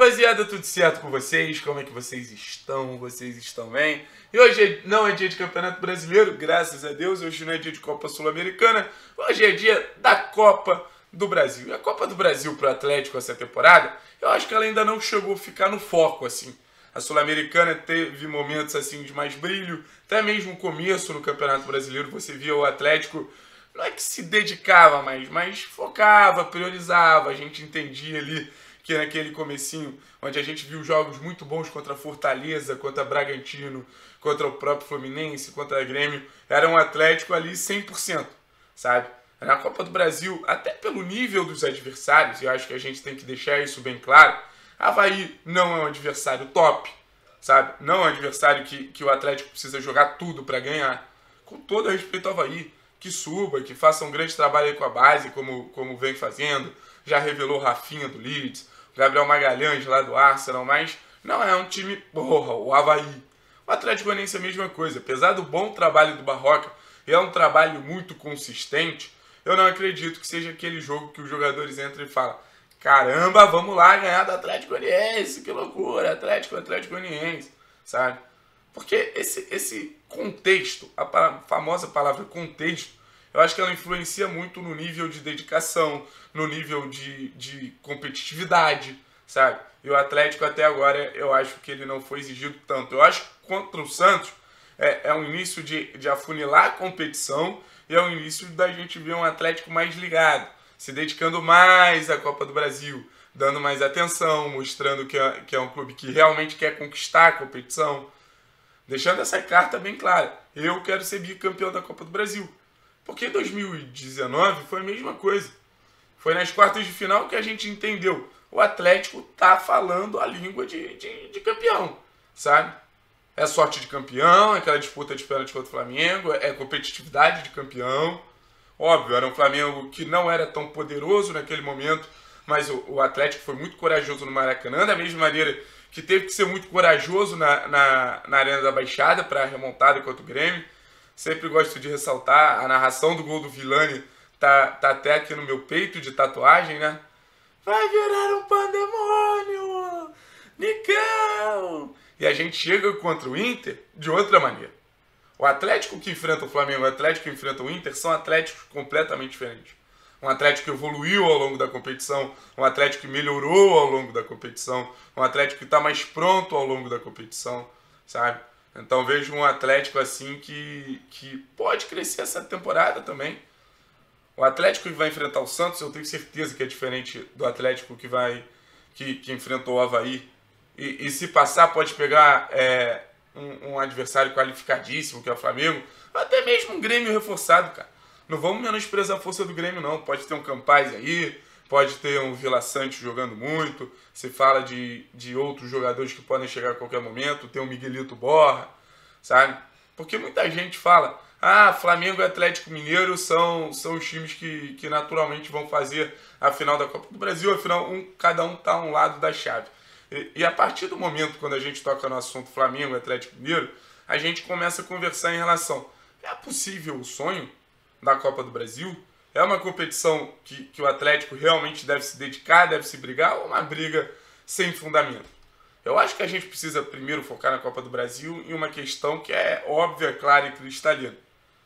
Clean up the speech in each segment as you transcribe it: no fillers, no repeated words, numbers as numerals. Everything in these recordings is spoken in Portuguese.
rapaziada, tudo certo com vocês? Como é que vocês estão? Vocês estão bem? E hoje não é dia de Campeonato Brasileiro, graças a Deus. Hoje não é dia de Copa Sul-Americana. Hoje é dia da Copa do Brasil. E a Copa do Brasil pro Atlético essa temporada, eu acho que ela ainda não chegou a ficar no foco, assim. A Sul-Americana teve momentos assim de mais brilho. Até mesmo o começo no Campeonato Brasileiro você via o Atlético, não é que se dedicava mais, mas focava, priorizava. A gente entendia ali que naquele comecinho, onde a gente viu jogos muito bons contra Fortaleza, contra Bragantino, contra o próprio Fluminense, contra o Grêmio, era um Atlético ali 100%, sabe? Na Copa do Brasil, até pelo nível dos adversários, e eu acho que a gente tem que deixar isso bem claro, Avaí não é um adversário top, sabe? Não é um adversário que o Atlético precisa jogar tudo para ganhar. Com todo respeito ao Avaí, que suba, que faça um grande trabalho aí com a base, como vem fazendo. Já revelou o Rafinha do Leeds, o Gabriel Magalhães lá do Arsenal, mas não é um time, porra, o Avaí. O Atlético Goianiense é a mesma coisa. Apesar do bom trabalho do Barroca, e é um trabalho muito consistente, eu não acredito que seja aquele jogo que os jogadores entram e falam: caramba, vamos lá ganhar do Atlético Goianiense, que loucura, Atlético Goianiense, sabe? Porque esse contexto, a famosa palavra contexto, eu acho que ela influencia muito no nível de dedicação, no nível de competitividade, sabe? E o Atlético até agora, eu acho que ele não foi exigido tanto. Eu acho que contra o Santos é um início de afunilar a competição e é um início da gente ver um Atlético mais ligado, se dedicando mais à Copa do Brasil, dando mais atenção, mostrando que é um clube que realmente quer conquistar a competição, deixando essa carta bem clara: eu quero ser bicampeão da Copa do Brasil. Porque em 2019 foi a mesma coisa. Foi nas quartas de final que a gente entendeu: o Atlético tá falando a língua de campeão, sabe? É sorte de campeão, é aquela disputa de pênalti contra o Flamengo, é competitividade de campeão. Óbvio, era um Flamengo que não era tão poderoso naquele momento, mas o Atlético foi muito corajoso no Maracanã, da mesma maneira que teve que ser muito corajoso na Arena da Baixada para a remontada contra o Grêmio. Sempre gosto de ressaltar, a narração do gol do Vilani tá até aqui no meu peito de tatuagem, né? Vai virar um pandemônio, Nicão! E a gente chega contra o Inter de outra maneira. O Atlético que enfrenta o Flamengo e o Atlético que enfrenta o Inter são Atléticos completamente diferentes. Um Atlético que evoluiu ao longo da competição, um Atlético que melhorou ao longo da competição, um Atlético que está mais pronto ao longo da competição, sabe? Então vejo um Atlético assim que pode crescer essa temporada também. O Atlético que vai enfrentar o Santos, eu tenho certeza que é diferente do Atlético que enfrentou o Avaí. E se passar, pode pegar um adversário qualificadíssimo, que é o Flamengo, até mesmo um Grêmio reforçado, cara. Não vamos menosprezar a força do Grêmio, não. Pode ter um Campaz aí, pode ter um Vila Sante jogando muito. Se fala de outros jogadores que podem chegar a qualquer momento. Tem o Miguelito Borra, sabe? Porque muita gente fala: ah, Flamengo e Atlético Mineiro são os times que naturalmente vão fazer a final da Copa do Brasil. Afinal, cada um tá a um lado da chave. E a partir do momento, quando a gente toca no assunto Flamengo e Atlético Mineiro, a gente começa a conversar em relação: é possível o sonho da Copa do Brasil? É uma competição que o Atlético realmente deve se dedicar, deve se brigar, ou uma briga sem fundamento? Eu acho que a gente precisa primeiro focar na Copa do Brasil em uma questão que é óbvia, clara e cristalina.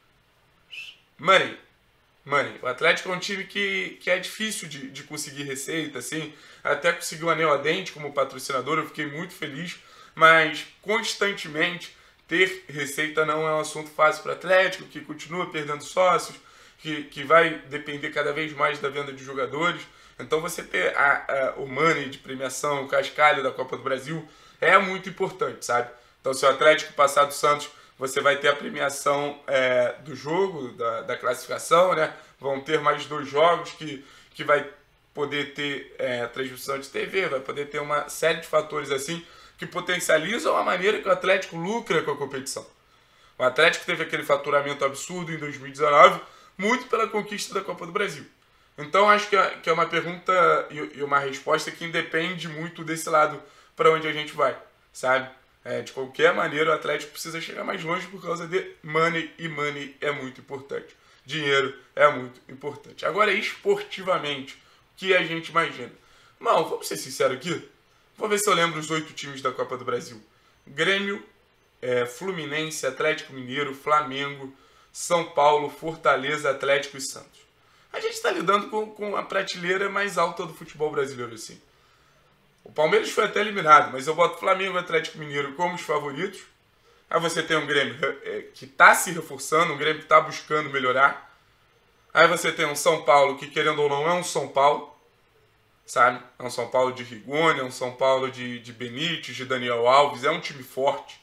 Money. O Atlético é um time que é difícil de conseguir receita, assim. Até conseguiu o Anel Adente como patrocinador, eu fiquei muito feliz, mas constantemente ter receita não é um assunto fácil para o Atlético, que continua perdendo sócios, que vai depender cada vez mais da venda de jogadores. Então você ter o money de premiação, o cascalho da Copa do Brasil é muito importante, sabe? Então se o Atlético passar do Santos, você vai ter a premiação do jogo, da classificação, né? Vão ter mais 2 jogos que vai poder ter transmissão de TV, vai poder ter uma série de fatores assim que potencializam a maneira que o Atlético lucra com a competição. O Atlético teve aquele faturamento absurdo em 2019, muito pela conquista da Copa do Brasil. Então acho que é uma pergunta e uma resposta que independe muito desse lado para onde a gente vai, sabe? De qualquer maneira, o Atlético precisa chegar mais longe por causa de money, e money é muito importante. Dinheiro é muito importante. Agora, esportivamente, o que a gente imagina? Não, vamos ser sinceros aqui. Vou ver se eu lembro os 8 times da Copa do Brasil. Grêmio, Fluminense, Atlético Mineiro, Flamengo, São Paulo, Fortaleza, Atlético e Santos. A gente está lidando com a prateleira mais alta do futebol brasileiro, assim. O Palmeiras foi até eliminado, mas eu boto Flamengo e Atlético Mineiro como os favoritos. Aí você tem um Grêmio que está se reforçando, um Grêmio que está buscando melhorar. Aí você tem um São Paulo que, querendo ou não, é um São Paulo, sabe? É um São Paulo de Rigoni, é um São Paulo de Benítez, de Daniel Alves, é um time forte.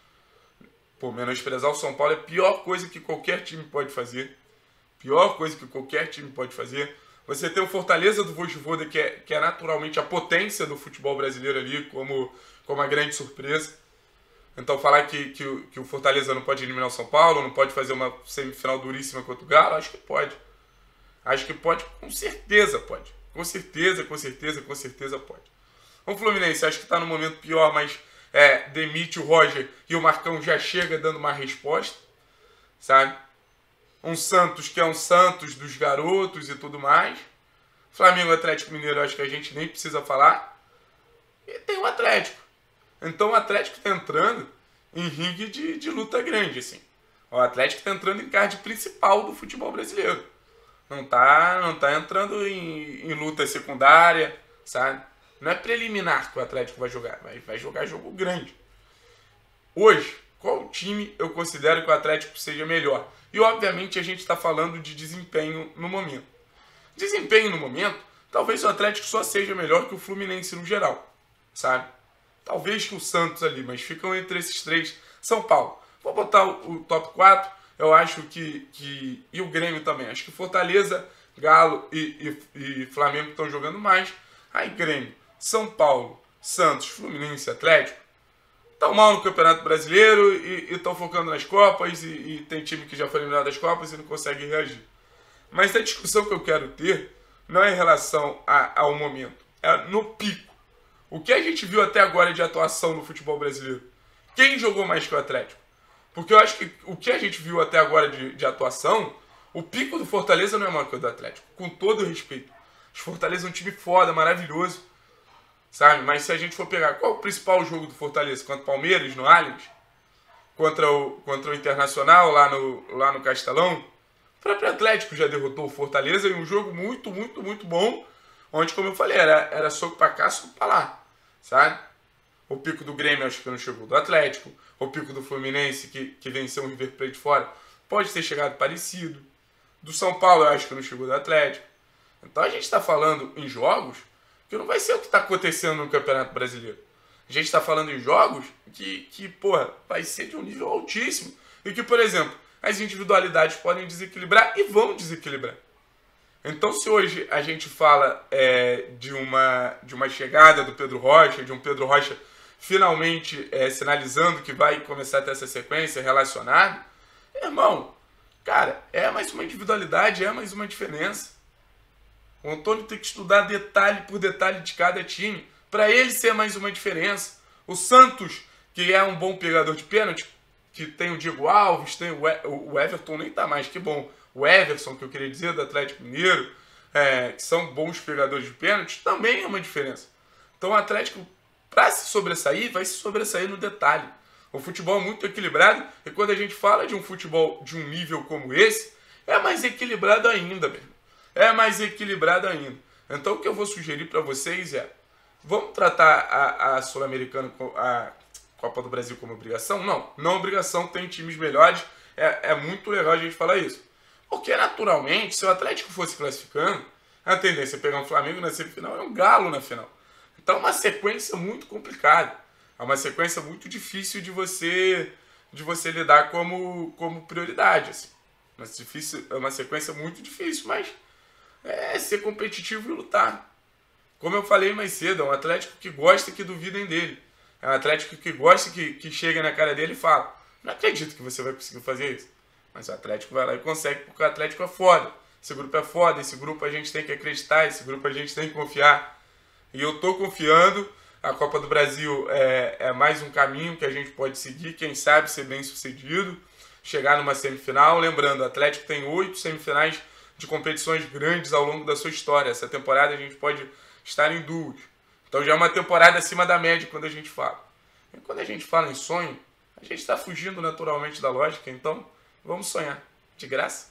Pô, menosprezar o São Paulo é a pior coisa que qualquer time pode fazer. Pior coisa que qualquer time pode fazer. Você tem o Fortaleza do Vojvoda, que é naturalmente a potência do futebol brasileiro ali, como a grande surpresa. Então falar que o Fortaleza não pode eliminar o São Paulo, não pode fazer uma semifinal duríssima contra o Galo, acho que pode. Acho que pode, com certeza pode. Com certeza pode. O Fluminense acho que está no momento pior, mas demite o Roger e o Marcão já chega dando uma resposta, sabe? Um Santos que é um Santos dos garotos e tudo mais. Flamengo e Atlético Mineiro acho que a gente nem precisa falar. E tem o Atlético. Então o Atlético está entrando em ringue de luta grande, assim. O Atlético está entrando em card principal do futebol brasileiro. Não tá entrando em luta secundária, sabe? Não é preliminar que o Atlético vai jogar. Vai jogar jogo grande. Hoje, qual time eu considero que o Atlético seja melhor? E, obviamente, a gente está falando de desempenho no momento. Desempenho no momento, talvez o Atlético só seja melhor que o Fluminense no geral, sabe? Talvez que o Santos ali, mas ficam entre esses três. São Paulo. Vou botar o top 4. Eu acho que e o Grêmio também. Acho que Fortaleza, Galo e Flamengo estão jogando mais. Aí Grêmio, São Paulo, Santos, Fluminense, Atlético estão mal no Campeonato Brasileiro e estão focando nas Copas e tem time que já foi eliminado das Copas e não consegue reagir. Mas a discussão que eu quero ter não é em relação ao momento, é no pico. O que a gente viu até agora de atuação no futebol brasileiro? Quem jogou mais que o Atlético? Porque eu acho que o que a gente viu até agora de atuação, o pico do Fortaleza não é maior que o do Atlético, com todo o respeito. O Fortaleza é um time foda, maravilhoso, sabe? Mas se a gente for pegar qual é o principal jogo do Fortaleza? Contra o Palmeiras, no Allianz? Contra o Internacional, lá no Castelão? O próprio Atlético já derrotou o Fortaleza em um jogo muito, muito, muito bom, onde, como eu falei, era soco pra cá, soco pra lá, sabe? O pico do Grêmio acho que não chegou do Atlético. O pico do Fluminense, que venceu o River Plate fora, pode ter chegado parecido. Do São Paulo eu acho que não chegou do Atlético. Então a gente está falando em jogos que não vai ser o que está acontecendo no Campeonato Brasileiro. A gente está falando em jogos que, porra, vai ser de um nível altíssimo. E que, por exemplo, as individualidades podem desequilibrar e vão desequilibrar. Então, se hoje a gente fala de uma chegada do Pedro Rocha, de um Pedro Rocha finalmente sinalizando que vai começar a ter essa sequência relacionada, irmão, cara, é mais uma individualidade, é mais uma diferença. O Antônio tem que estudar detalhe por detalhe de cada time para ele ser mais uma diferença. O Santos, que é um bom pegador de pênalti, que tem o Diego Alves, tem o Everton, nem tá mais, que bom. O Everson, que eu queria dizer, do Atlético Mineiro, que são bons pegadores de pênalti, também é uma diferença. Então o Atlético, para se sobressair, vai se sobressair no detalhe. O futebol é muito equilibrado, e quando a gente fala de um futebol de um nível como esse, é mais equilibrado ainda, mesmo. É mais equilibrado ainda. Então o que eu vou sugerir para vocês vamos tratar a Sul-Americana, a Copa do Brasil como obrigação? Não é obrigação, tem times melhores, é muito legal a gente falar isso. Porque naturalmente, se o Atlético fosse classificando, a tendência é pegar um Flamengo na semifinal e um Galo na final. Então é uma sequência muito complicada. É uma sequência muito difícil de você lidar como prioridade. Assim. É uma sequência muito difícil, mas é ser competitivo e lutar. Como eu falei mais cedo, é um Atlético que gosta que duvidem dele. É um Atlético que gosta que chega na cara dele e fala: não acredito que você vai conseguir fazer isso. Mas o Atlético vai lá e consegue, porque o Atlético é foda. Esse grupo é foda, esse grupo a gente tem que acreditar, esse grupo a gente tem que confiar. E eu tô confiando. A Copa do Brasil é mais um caminho que a gente pode seguir, quem sabe ser bem sucedido, chegar numa semifinal. Lembrando, o Atlético tem 8 semifinais de competições grandes ao longo da sua história. Essa temporada a gente pode estar em 2. Então já é uma temporada acima da média quando a gente fala. E quando a gente fala em sonho, a gente está fugindo naturalmente da lógica, então vamos sonhar. De graça.